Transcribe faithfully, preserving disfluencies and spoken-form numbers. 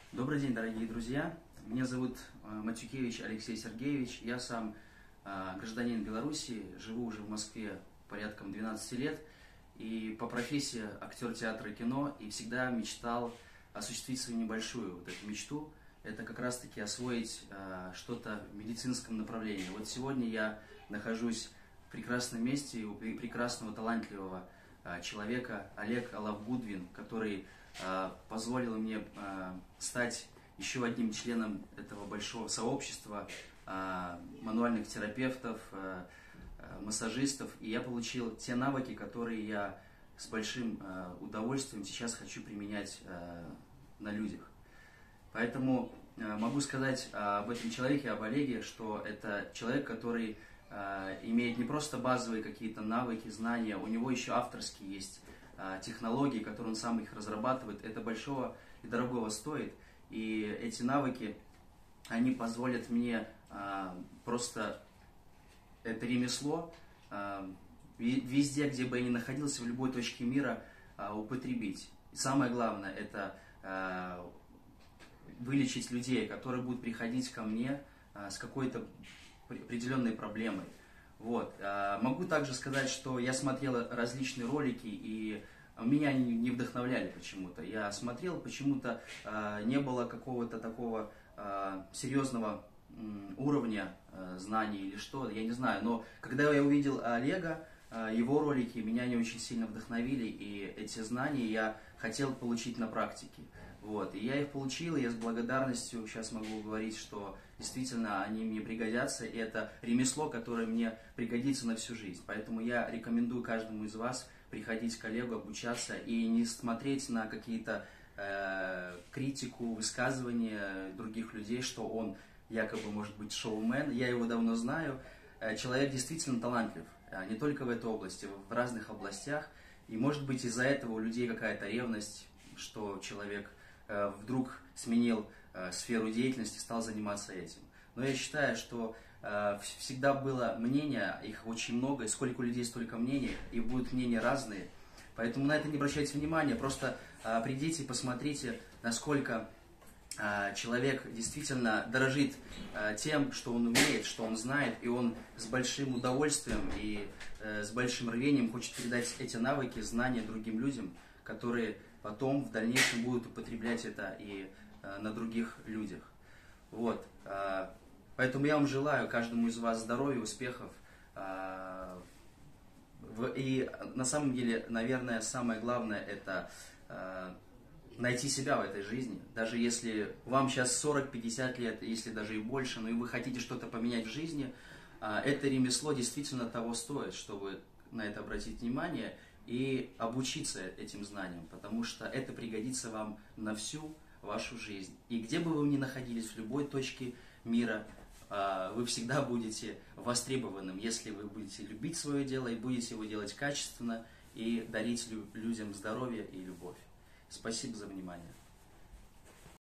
Добрый день, дорогие друзья. Меня зовут Матюкевич Алексей Сергеевич. Я сам гражданин Беларуси, живу уже в Москве порядком двенадцати лет. И по профессии актер театра и кино. И всегда мечтал осуществить свою небольшую вот эту мечту. Это как раз-таки освоить что-то в медицинском направлении. Вот сегодня я нахожусь в прекрасном месте у прекрасного, талантливого человека Олег Алавгудвин, который позволил мне стать еще одним членом этого большого сообщества мануальных терапевтов, массажистов. И я получил те навыки, которые я с большим удовольствием сейчас хочу применять на людях. Поэтому могу сказать об этом человеке, об Олеге, что это человек, который имеет не просто базовые какие-то навыки, знания, у него еще авторские есть технологии, которые он сам их разрабатывает. Это большого и дорогого стоит. И эти навыки, они позволят мне просто это ремесло везде, где бы я ни находился, в любой точке мира, употребить. И самое главное, это вылечить людей, которые будут приходить ко мне с какой-то определенной проблемой. Вот. Могу также сказать, что я смотрел различные ролики, и меня они не вдохновляли почему-то. Я смотрел, почему-то не было какого-то такого серьезного уровня знаний или что, я не знаю. Но когда я увидел Олега, его ролики, меня они очень сильно вдохновили, и эти знания я хотел получить на практике. Вот. И я их получил, и я с благодарностью сейчас могу говорить, что действительно они мне пригодятся, и это ремесло, которое мне пригодится на всю жизнь. Поэтому я рекомендую каждому из вас приходить к Олегу, обучаться и не смотреть на какие-то э, критику, высказывания других людей, что он якобы может быть шоумен. Я его давно знаю. Человек действительно талантлив, не только в этой области, в разных областях. И может быть из-за этого у людей какая-то ревность, что человек э, вдруг сменил э, сферу деятельности, стал заниматься этим. Но я считаю, что э, всегда было мнение, их очень много, и сколько людей, столько мнений, и будут мнения разные. Поэтому на это не обращайте внимания, просто э, придите и посмотрите, насколько э, человек действительно дорожит э, тем, что он умеет, что он знает, и он с большим удовольствием и э, с большим рвением хочет передать эти навыки, знания другим людям, которые потом в дальнейшем будут употреблять это и э, на других людях. Вот. Э, поэтому я вам желаю, каждому из вас, здоровья, успехов. Э, в, и на самом деле, наверное, самое главное это э, найти себя в этой жизни. Даже если вам сейчас сорок-пятьдесят лет, если даже и больше, но и вы хотите что-то поменять в жизни, э, это ремесло действительно того стоит, чтобы на это обратить внимание и обучиться этим знаниям, потому что это пригодится вам на всю вашу жизнь. И где бы вы ни находились, в любой точке мира, вы всегда будете востребованным, если вы будете любить свое дело и будете его делать качественно и дарить людям здоровье и любовь. Спасибо за внимание.